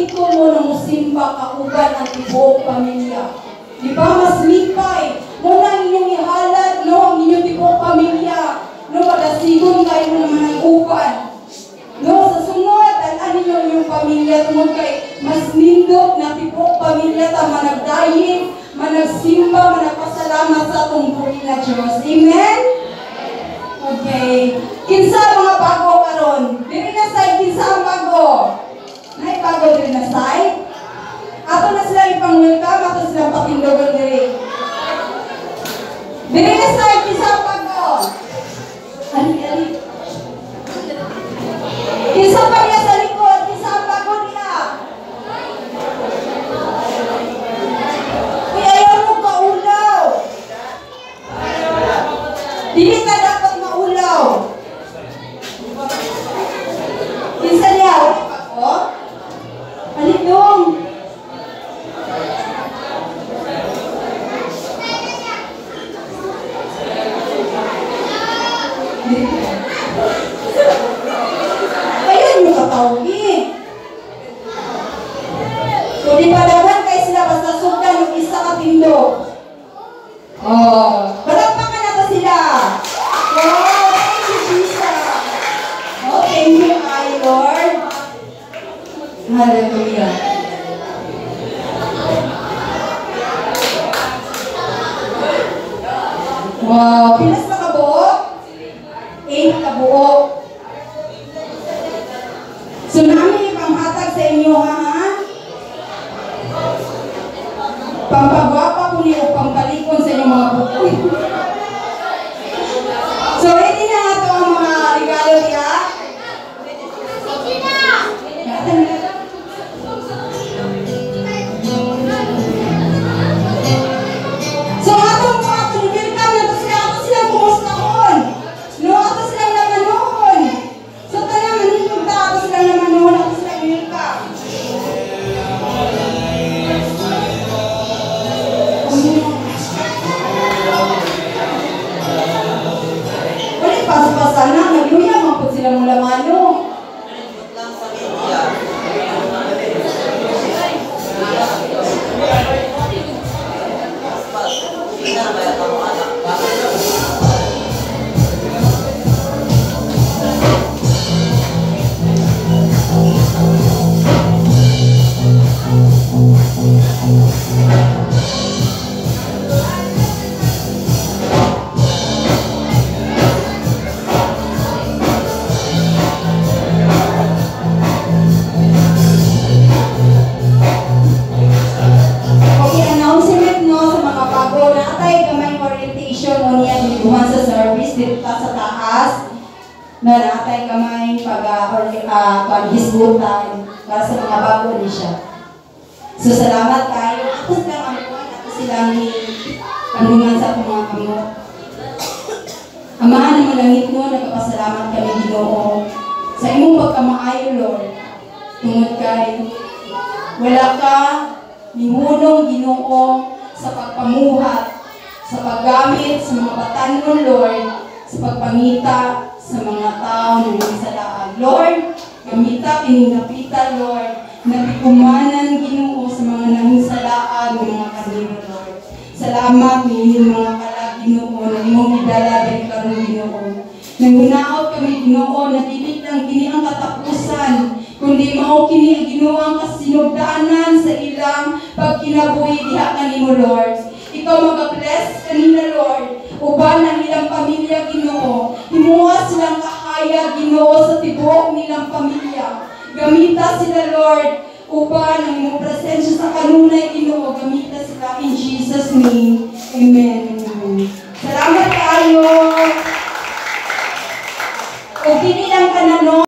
dito mo na musimba kauban ang tibok pamilya. Di ba mas lipay? Mo na inyong ihalad, no? Ang inyong tibok pamilya. No, padasigon kayo mo naman ang uban. No, sa sunod, alam ninyo inyong pamilya tungod kay mas nindot na tibok pamilya ta managdayin, managsimba, managpasalamat sa atong buhay na Diyos. Amen? Okay. Kinsa mga bago karon? Diri na side, kinsa ang bago? Nay bago diri na side? Ato na sila ipang-welcome, ato sila patindogan diri. Diri na side, kinsa ang bago? Ali. Kinsa pa niya sa likod? Kinsa ang bago nila? Uy, ayaw mo kaulaw. Dili ka dapat maulaw. Kinsa niya? Oh? Halidong. Ayun yung katawin. So, di pa naman kayo sila basta sugdan yung isa katindo. Oh, palakpakan na to sila. Oh, thank you, Jesus. Oh, thank you, my Lord. Hallelujah. Wow, pinas na kabuo? 8 kabuo. So, namin ipanghatag sa inyo, ha? Pampagwapa po niyo, pampalikon sa inyong mga buko. So, ready na nga ito ang mga regalo niya? So, atong mga tulibirkan na ito silang kumustahon. No, ato silang namanuhon. So, tanang maninigta, ato silang namanuhon, ato silang welcome. Ulit, pas-pasan na, nagluya, mapot sila mula mano. Naratay kamay pag-hisbutan para sa mga bago ni siya. So, salamat kayo. Ako silang amuan, ako silang kanungan sa mga kamot. Amahan ng malangit mo, nagpapasalamat kami, Ginoo. Sa imong pagkamaayo, Lord, tungod kay wala ka nihunong, Ginoo, sa pagpamuhat, sa paggamit, sa mga batanon, Lord, sa pagpangita, sa mga tao na nagsalaan. Lord, gamita, piningapita, Lord, napikumanan, Ginoo, sa mga nangisalaan ng mga kanino, Lord. Salamat, nihin mga kalag, Ginoo, na imong idala, karon, Ginoo. Nangunaot kami, Ginoo, na dili lang kini ang katapusan, kundi mao kini ang Ginoo ang kasinugdaanan sa ilang pagkinabuhi diha kanimo, Lord. Ikaw mag-bless kanina, Lord. Uban ang ilang pamilya, Ginoo. Himuha silang kahaya, Ginoo, sa tibuok nilang pamilya. Gamita sila, Lord. Uban ang iyong presensya sa kanunay, Ginoo. Gamita sila in Jesus' name. Amen. Salamat kayo. O dili lang ka na, no?